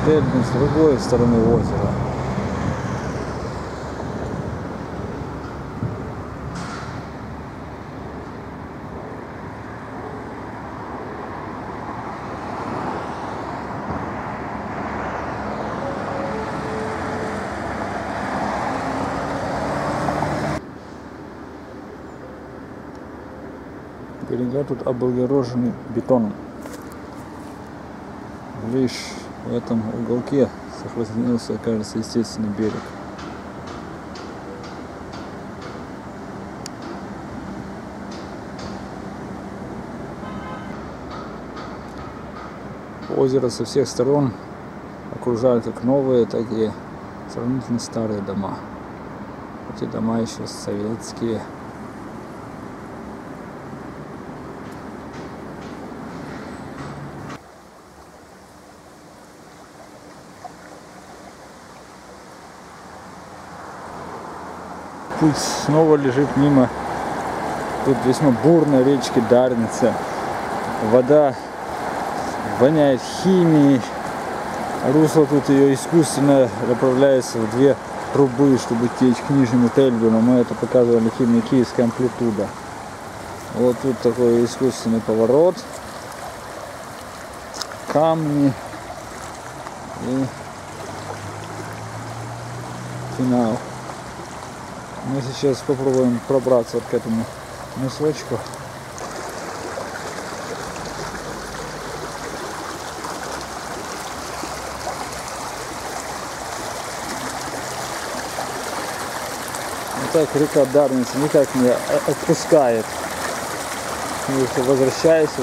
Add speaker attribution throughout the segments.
Speaker 1: Тельбин с другой стороны озера. Берега тут облагорожены бетоном. Лишь в этом уголке сохранился, кажется, естественный берег. Озеро со всех сторон окружают как новые, так и сравнительно старые дома. Эти дома еще советские. Путь снова лежит мимо тут весьма бурной речки Дарница. Вода воняет химией. Русло тут ее искусственно направляется в две трубы, чтобы течь к нижнему Тельбину. Мы это показывали в фильме «Киевская амплитуда». Вот тут такой искусственный поворот. Камни. И финал. Мы сейчас попробуем пробраться вот к этому мысочку. Вот так река Дарница никак не отпускает. Ты возвращаешься.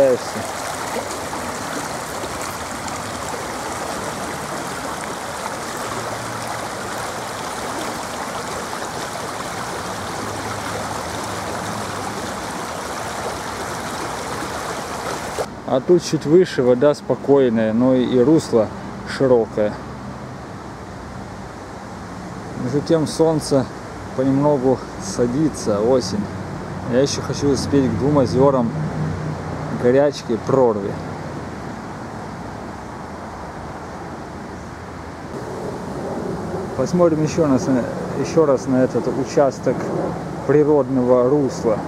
Speaker 1: А тут чуть выше вода спокойная, но и русло широкое. Между тем солнце понемногу садится, осень. Я еще хочу успеть к 2 озерам Горячки и Прорви. Посмотрим еще раз на этот участок природного русла.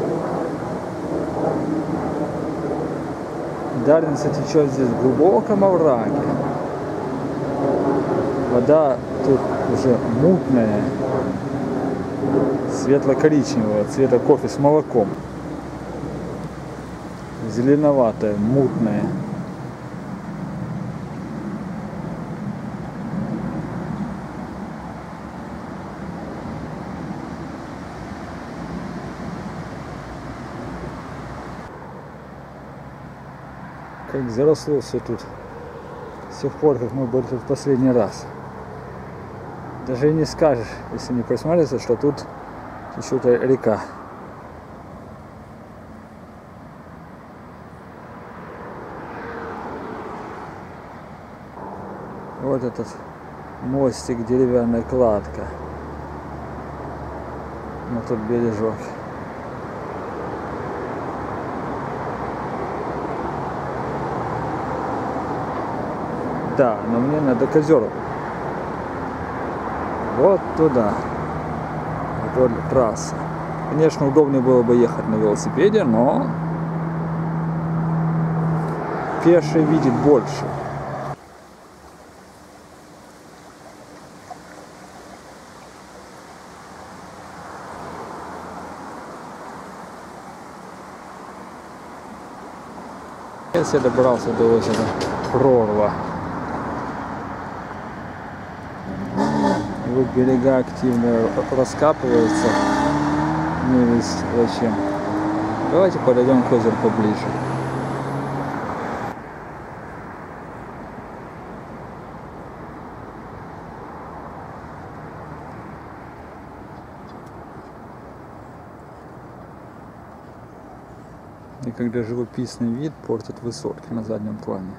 Speaker 1: Дарница течет здесь в глубоком овраге. Вода тут уже мутная, светло-коричневого цвета кофе с молоком. Зеленоватая, мутная. Как заросло все тут с тех пор, как мы были тут в последний раз. Даже и не скажешь, если не присмотреться, что тут течет река. Вот этот мостик, деревянная кладка на тот бережок. Да, но мне надо к озеру. Вот туда. Вот трасса. Конечно, удобнее было бы ехать на велосипеде, но пеший видит больше. Я добрался до озера Прорва. Его берега активно раскапываются. Не весь зачем. Давайте подойдем к озеру поближе. И когда живописный вид портит высотки на заднем плане.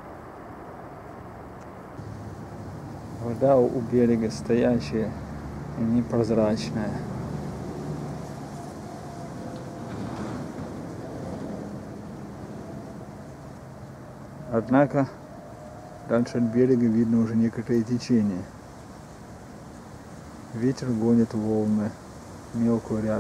Speaker 1: Вода у берега стоячая, непрозрачная. Однако дальше от берега видно уже некоторые течения. Ветер гонит волны, мелкую рябь.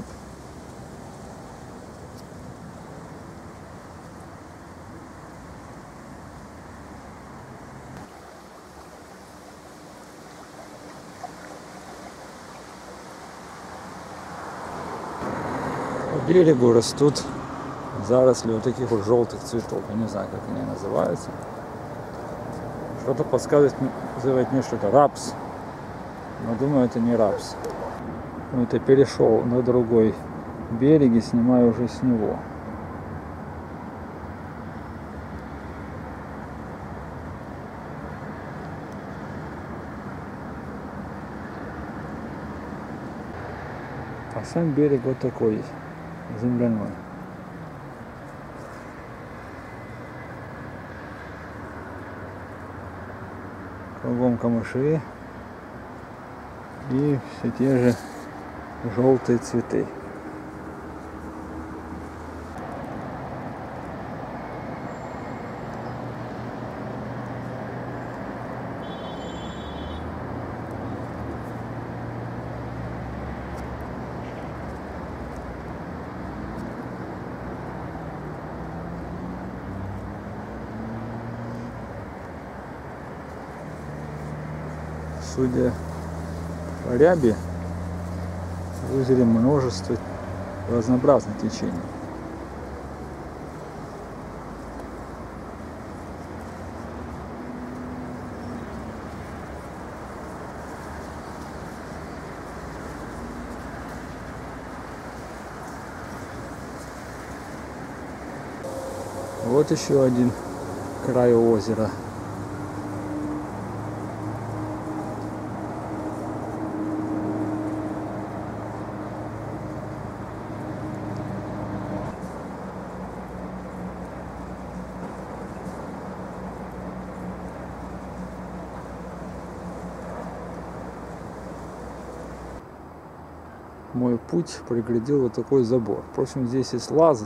Speaker 1: По берегу растут заросли вот таких вот желтых цветов. Я не знаю, как они называются. Что-то подсказывает мне, что это рапс. Но думаю, это не рапс. Вот я перешел на другой берег и снимаю уже с него. А сам берег вот такой, земляной. Кругом камыши и все те же желтые цветы. Судя по ряби, в озере множество разнообразных течений. Вот еще один край озера. Мой путь преградил вот такой забор. Впрочем, здесь есть лаз,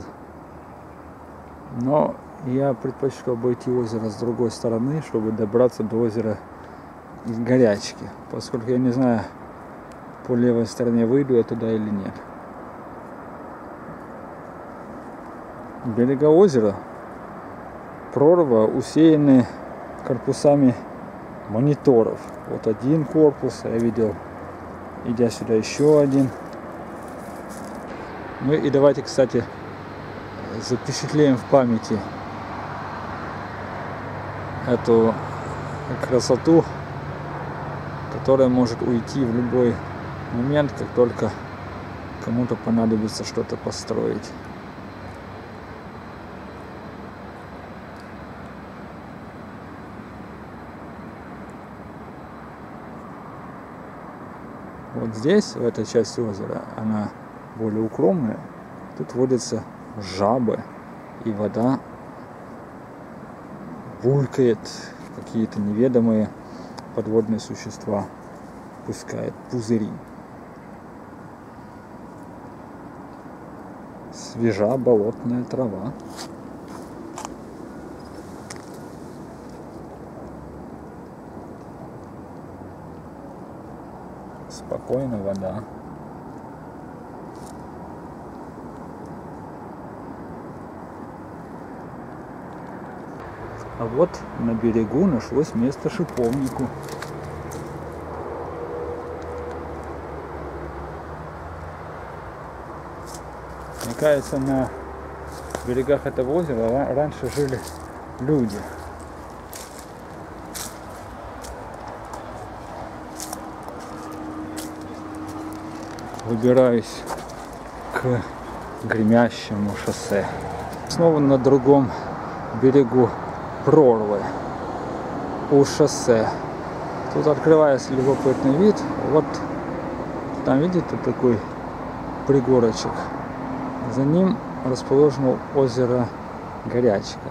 Speaker 1: но я предпочел обойти озеро с другой стороны, чтобы добраться до озера Горячки, поскольку я не знаю, по левой стороне выйду я туда или нет. Берега озера прорва усеяны корпусами мониторов. Вот один корпус, я видел, идя сюда еще один. Ну и давайте, кстати, запечатлеем в памяти эту красоту, которая может уйти в любой момент, как только кому-то понадобится что-то построить. Вот здесь, в этой части озера, она более укромная. Тут водятся жабы, и вода булькает, какие-то неведомые подводные существа пускает пузыри. Свежа болотная трава. Спокойная вода. А вот на берегу нашлось место шиповнику. Мне кажется, на берегах этого озера раньше жили люди. Выбираюсь к гремящему шоссе. Снова на другом берегу прорвы у шоссе. Тут открывается любопытный вид. Вот там, видите, такой пригорочек. За ним расположено озеро Горячка.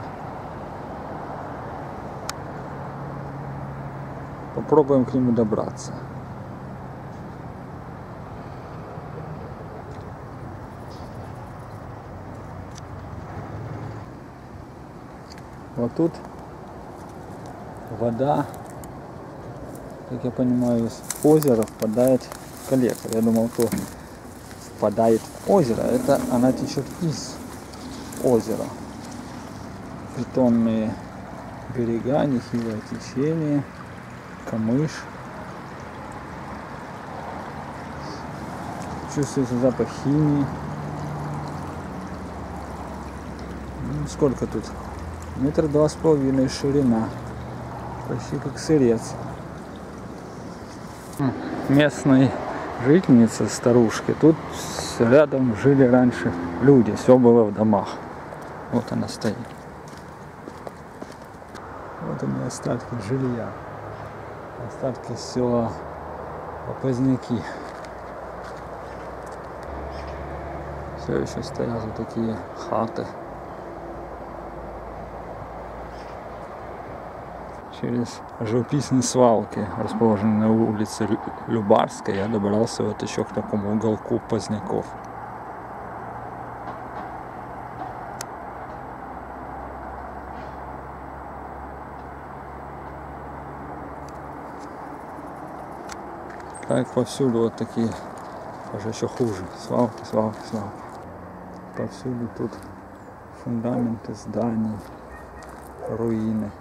Speaker 1: Попробуем к нему добраться. Вот тут вода, как я понимаю, из озера впадает в коллектор. Я думал, то впадает в озеро. Это она течет из озера. Бетонные берега, нехилое течение, камыш. Чувствуется запах химии. Ну, сколько тут? 2,5 метра ширина. Почти как сырец. Местной жительницы, старушки, тут рядом жили раньше люди. Все было в домах. Вот она стоит. Вот они остатки жилья. Остатки села Попозняки. Все еще стоят вот такие хаты. Через живописные свалки, расположенные на улице Любарской, я добрался вот еще к такому уголку Поздняков. Так повсюду вот такие, даже еще хуже, свалки, свалки, свалки. Повсюду тут фундаменты зданий, руины.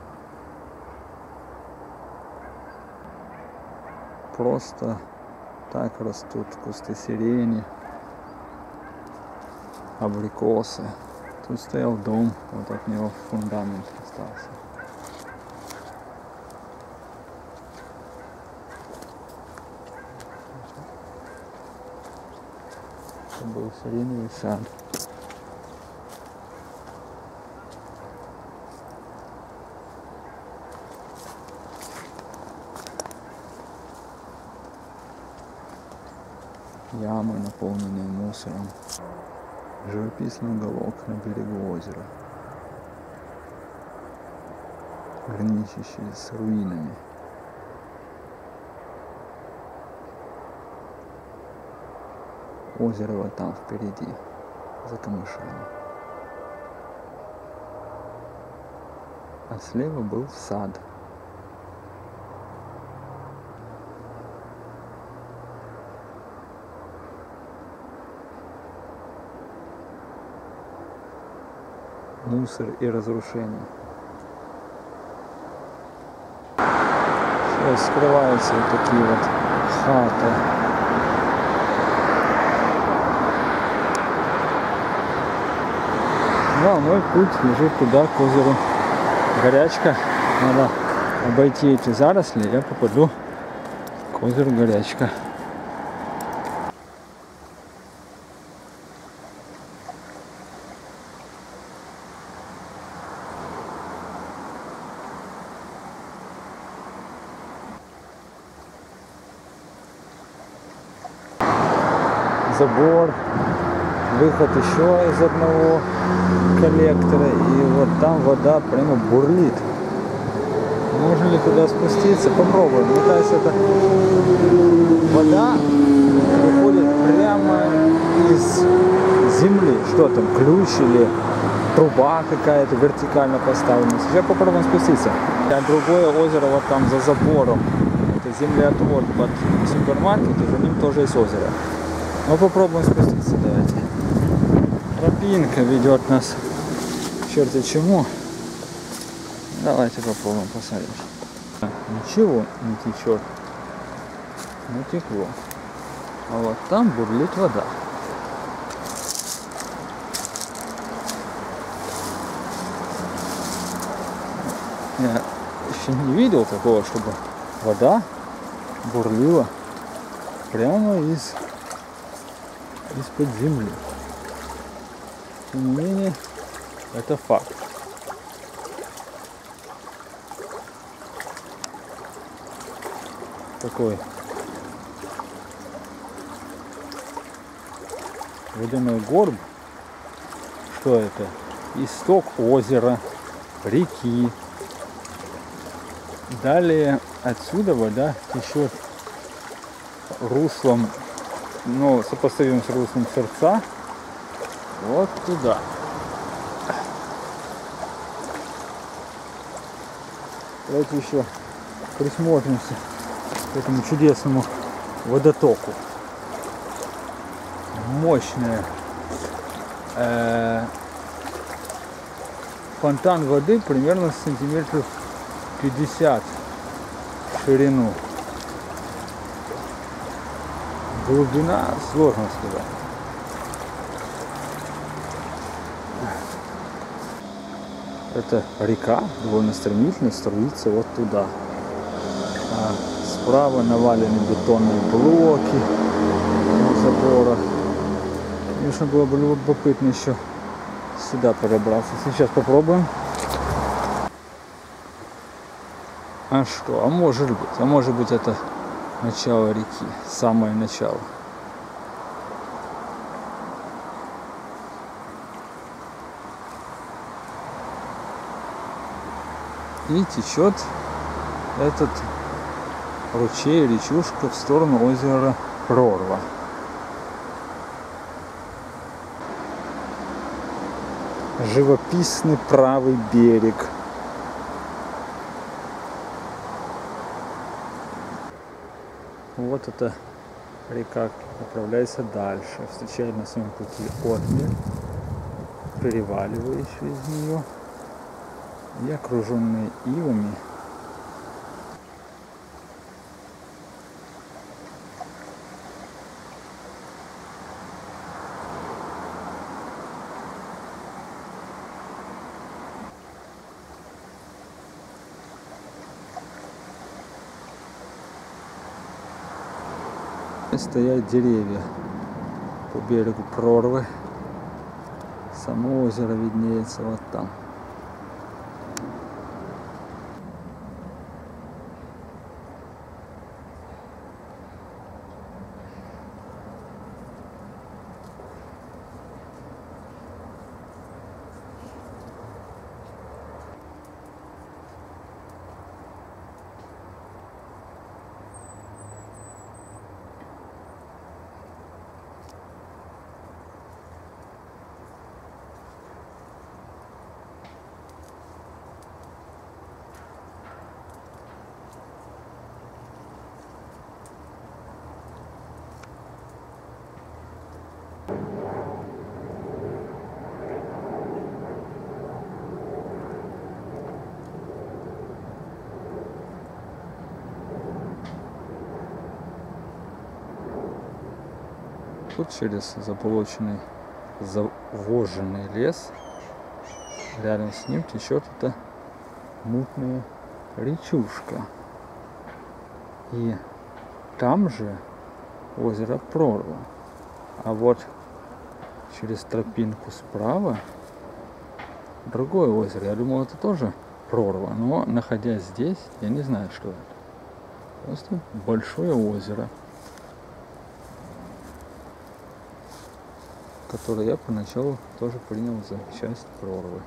Speaker 1: Просто так растут кусты сирени, абрикосы. Тут стоял дом, вот от него фундамент остался. Это был сиреневый сад. Ямы, наполненные мусором. Живописный уголок на берегу озера, граничащий с руинами. Озеро вот там впереди, за камышами. А слева был сад. Мусор и разрушение. Сейчас скрываются вот такие вот хаты. Ну, а мой путь лежит туда, к озеру Горячка. Надо обойти эти заросли, и я попаду к озеру Горячка. Забор, выход еще из одного коллектора, и вот там вода прямо бурлит. Можно ли туда спуститься? Попробуем. Мне кажется, это вода выходит прямо из земли. Что там, ключ или труба какая-то вертикально поставлена. Сейчас попробуем спуститься. А другое озеро вот там за забором. Это землеотвод под супермаркет, и за ним тоже есть озеро. Ну попробуем спуститься, давайте. Тропинка ведет нас к черти чему. Давайте попробуем посмотреть. Ничего не течет. Натекло. А вот там бурлит вода. Я еще не видел такого, чтобы вода бурлила прямо из-под земли. Тем не менее, это факт. Такой водяной горб. Что это? Исток озера, реки. Далее отсюда вода течет руслом, ну, сопоставим с руслом Сырца, вот туда. Давайте еще присмотримся к этому чудесному водотоку. Мощная фонтан воды примерно сантиметров 50 в ширину. Глубина сложно сказать. Это река довольно стремительно струится вот туда. А справа навалены бетонные блоки забора. Конечно, было бы любопытно еще сюда перебраться. Сейчас попробуем. А что? А может быть это начало реки, самое начало. И течет этот ручей, речушка в сторону озера Прорва. Живописный правый берег. Вот эта река направляется дальше, встречает на своем пути отмель, переваливая через нее и окруженные ивами. Стоят деревья по берегу Прорвы. Само озеро виднеется вот там. Тут через заболоченный, завоженный лес, рядом с ним течет эта мутная речушка. И там же озеро Прорва. А вот через тропинку справа другое озеро. Я думал, это тоже Прорва. Но находясь здесь, я не знаю, что это. Просто большое озеро, который я поначалу тоже принял за часть Прорвы.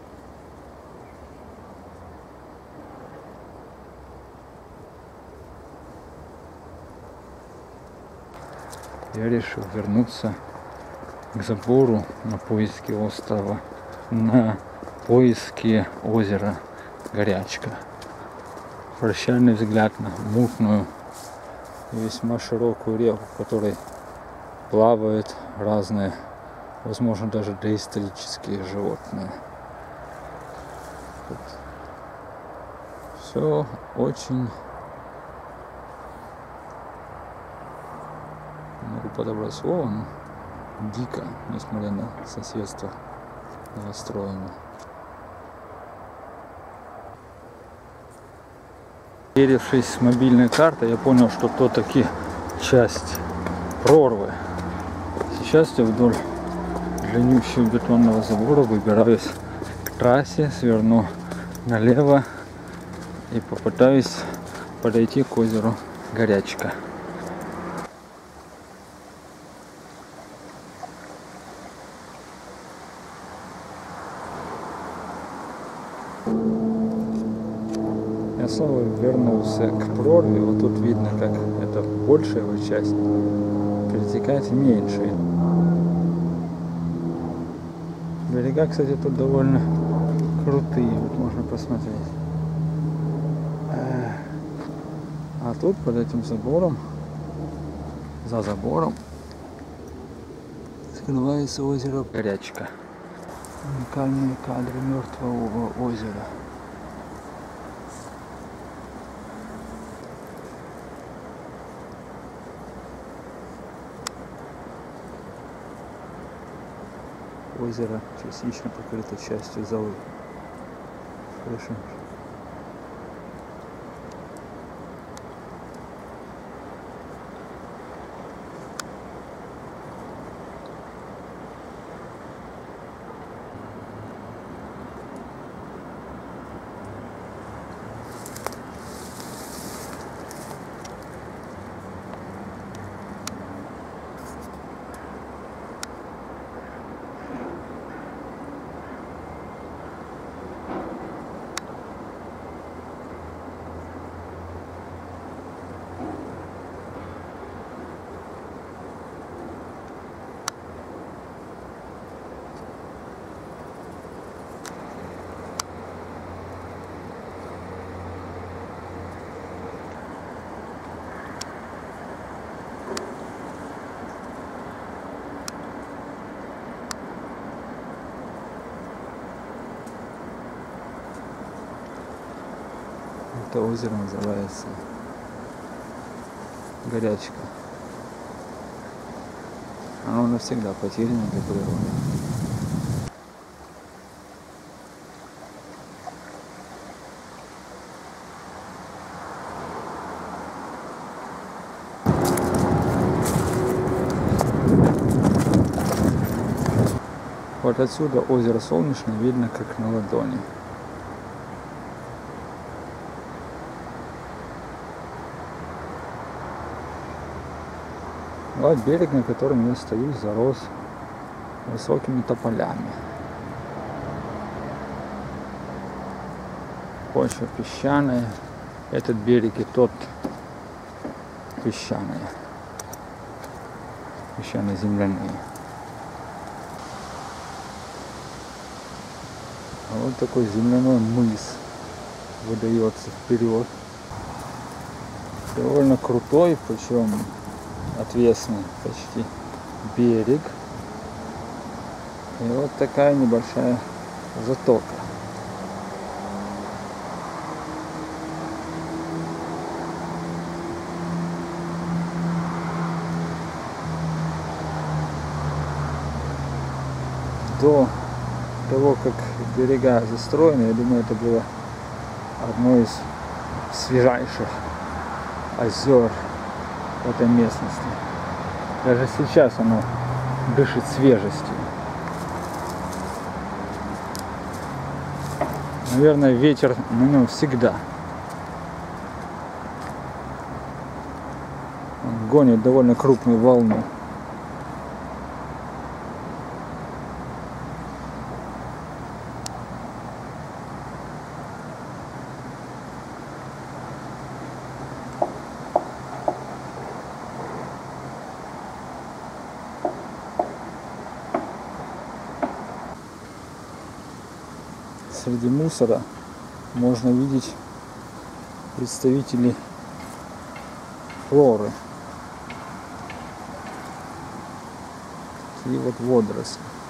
Speaker 1: Я решил вернуться к забору на поиски острова, на поиски озера Горячка. Прощальный взгляд на мутную и весьма широкую реку, в которой плавают разные, возможно, даже доисторические животные. Все очень, не могу подобрать слово, но дико, несмотря на соседство новостроено. Сверившись с мобильной картой, я понял, что то таки часть Прорвы. Сейчас я вдоль длиннющего бетонного забора выбираюсь к трассе, сверну налево и попытаюсь подойти к озеру Горячка. Я снова вернулся к Прорве. Вот тут видно, как это большая его часть перетекает в меньшую. Берега, кстати, тут довольно крутые. Вот можно посмотреть. А тут под этим забором, за забором, скрывается озеро Горячка. Уникальные кадры мертвого озера. Озеро частично покрыто частью золы. Хорошо. Это озеро называется Горячка. Оно навсегда потеряно для природы. Вот отсюда озеро Солнечное видно как на ладони. Вот берег, на котором я стою, зарос высокими тополями. Почва песчаная. Этот берег и тот песчаные. Песчано-земляные. А вот такой земляной мыс выдается вперед. Довольно крутой, причем отвесный почти берег. И вот такая небольшая затока. До того, как берега застроены, я думаю, это было одно из свежайших озер в этой местности. Даже сейчас оно дышит свежестью. Наверное, ветер на нем всегда. Он гонит довольно крупную волну. Среди мусора можно видеть представителей флоры. Такие вот водоросли.